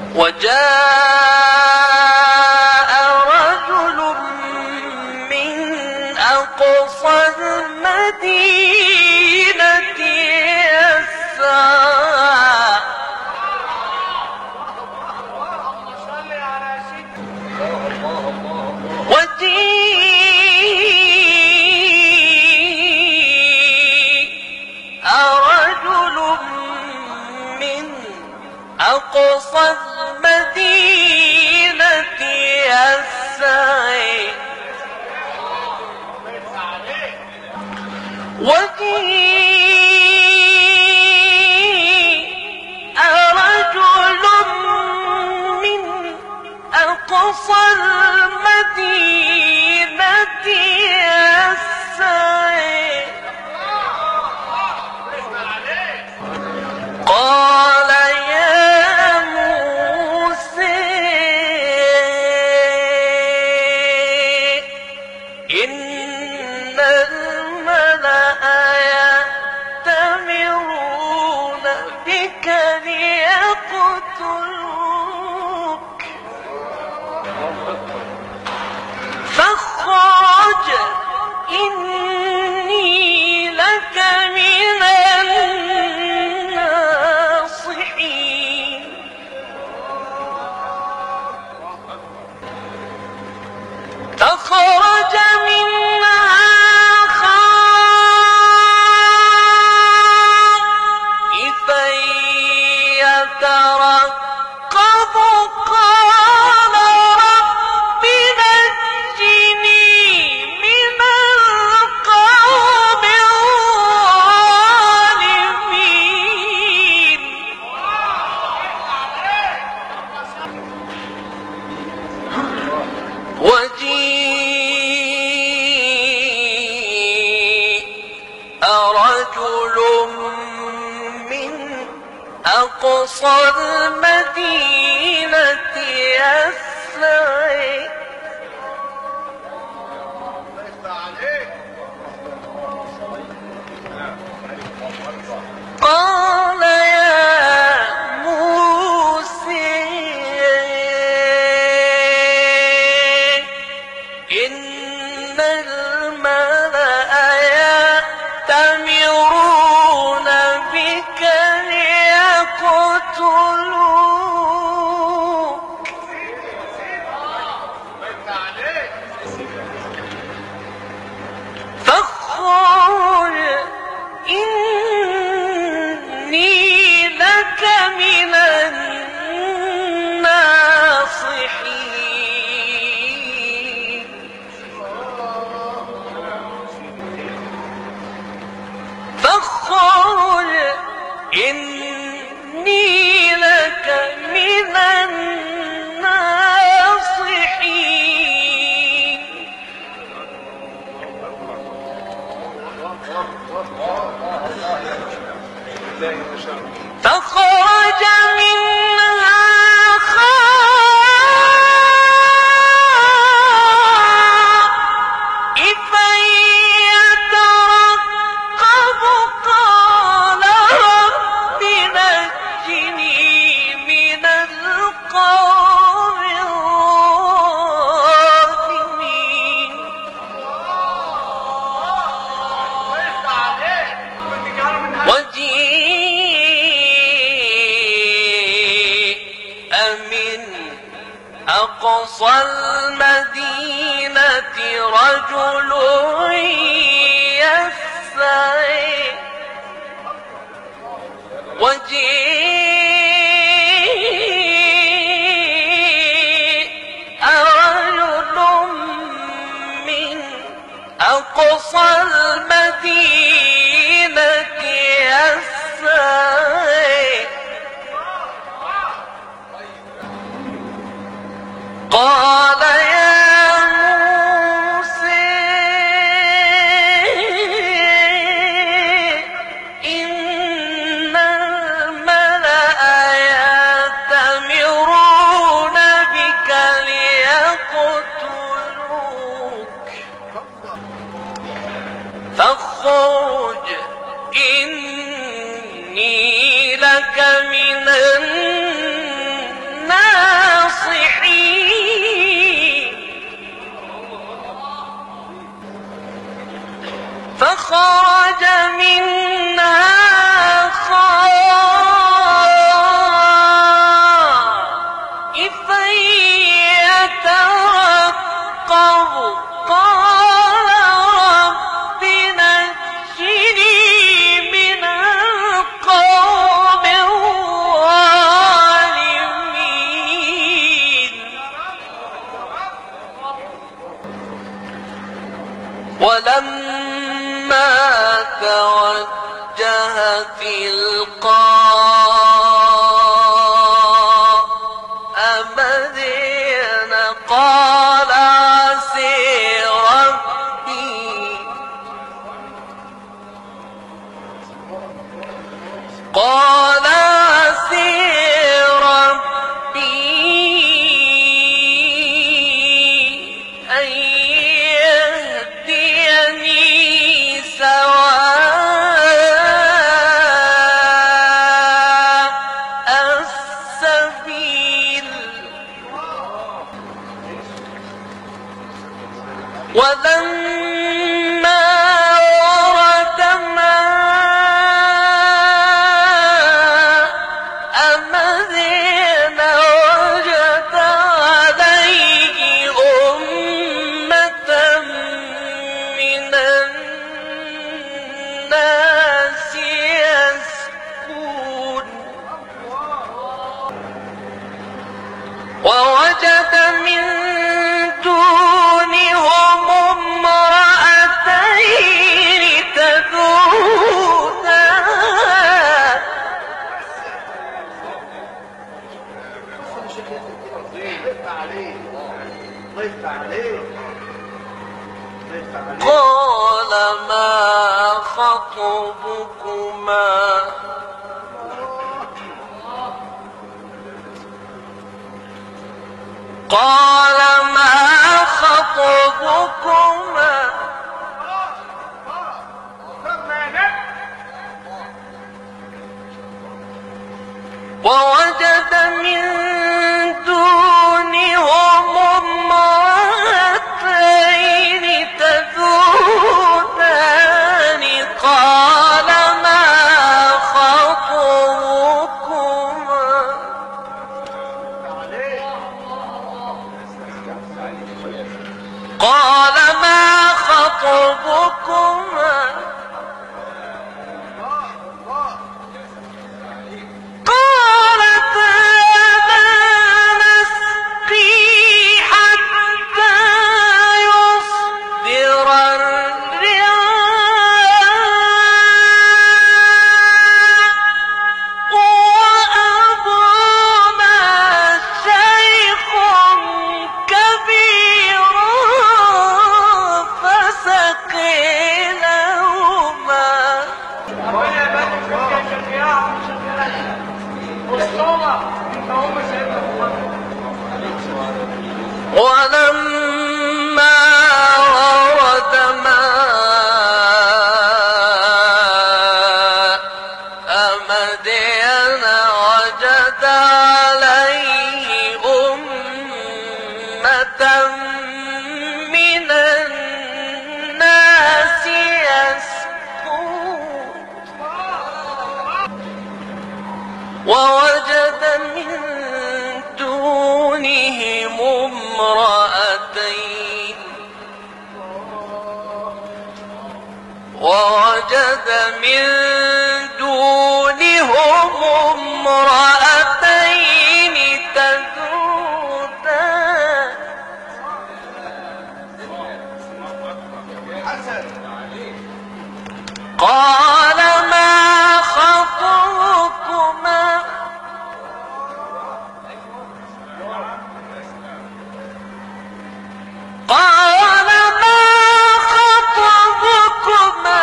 وجاء رجل من أقصى المدينة يسعى أقصى المدينة يسعى وجيء رجل من أقصى المدينة يسعى قال فاخرج إني لك من الناصحين فخرج منها خائفا يترقب قال رب نجني من القوم الظالمين وجيء رجل من أقصى المدينة يسعى قال يا موسى إن الملأ يأتمرون بك ليقتلوك فاخرج إني لك من الناصحين فاخرج إني لك من الناصحين فخرج منها خائفا يترقب قال رب نجني من القوم الظالمين وجيء من أقصى المدينة رجل يسعى وجيء رجل من أقصى المدينة يسعى قال يا موسى إن الملأ تلقاء مدين قال عسي ربي قال عسي ربي أن يهديني سواء السبيل ولما ورد ماء مدين وجد عليه أمة من الناس يسكون ووجد من دونهم امرأتين تذودان قال ما خطبكما قال ما خطبكما ووجد من دونهم امرأتين تذودان قال ما خطبكما قال ما خطبكما قالتا لا نسقي حتى يصدر الرعاء وأبونا شيخ كبير فسقي لهما ولما ورد ماء مدين وجد عليه أمة من الناس يسقون ووجد من دونهم امرأتين ووجد من دونهم امرأتين تذودان قال ما خطبكما قال ما خطبكما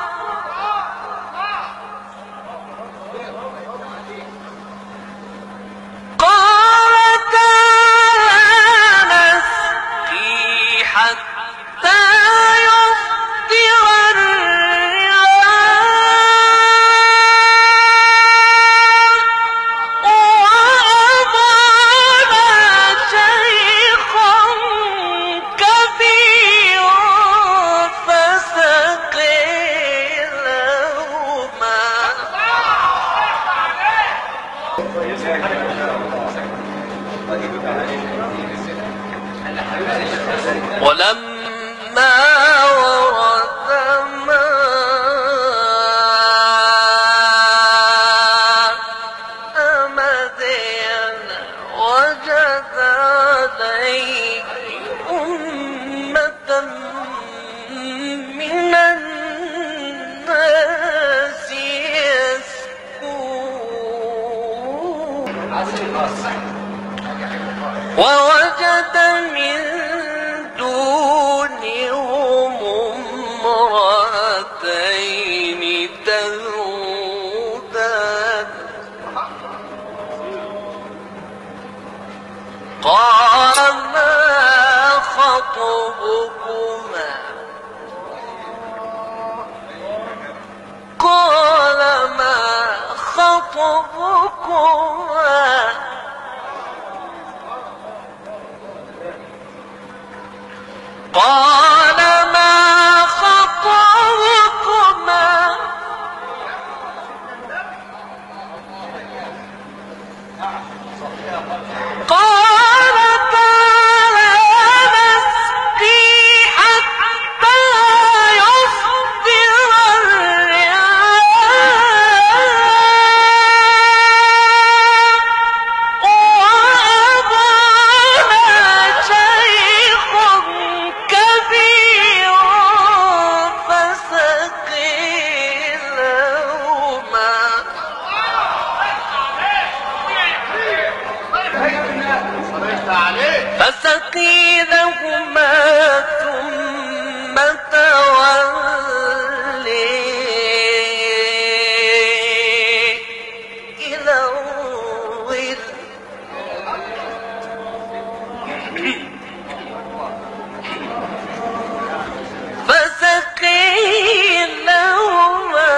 قالتا لا نسقي حتى يصدر الرعاء وأبونا شيخ كبير فسقي لهما ولما ورد ماء مدين وجد عليه أمة من الناس ووجد من دونهم امرأتين تذودان قال ما خطبكما قال ما خطبكما قال ما خطبكما قالتا لا نسقي حتى يصدر الرعاء وأبانا شيخ كبير فسقي لهما ثم تولي إلى الظل فسقي لهما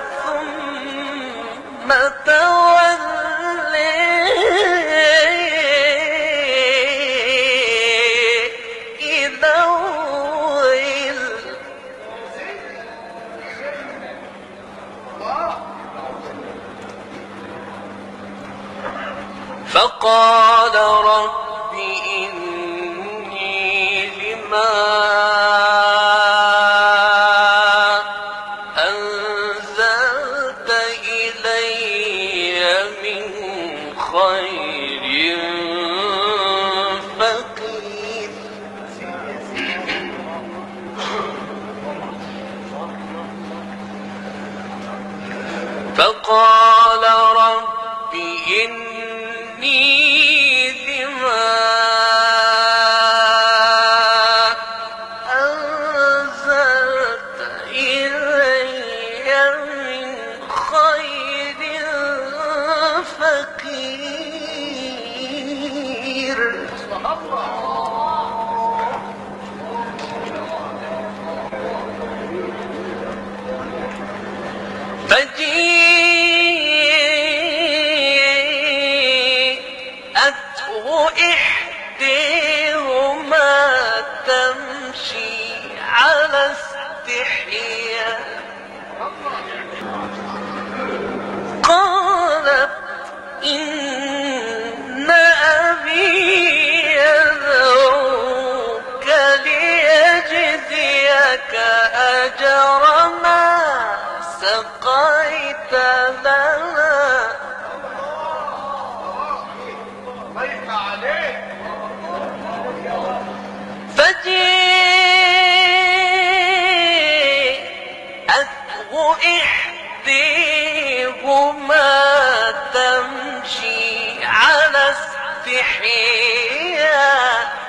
ثم تولي إلى الظل فقال رب إني لما أنزلت إلي من خير فقير فقال رب إني لما أنزلت إلي من خير فقير فجيءته إحداهما تمشي على استحياء قالت إن أبي يدعوك ليجزيك أجر ما سقيت لنا فجيءته إحداهما تمشي على استحياء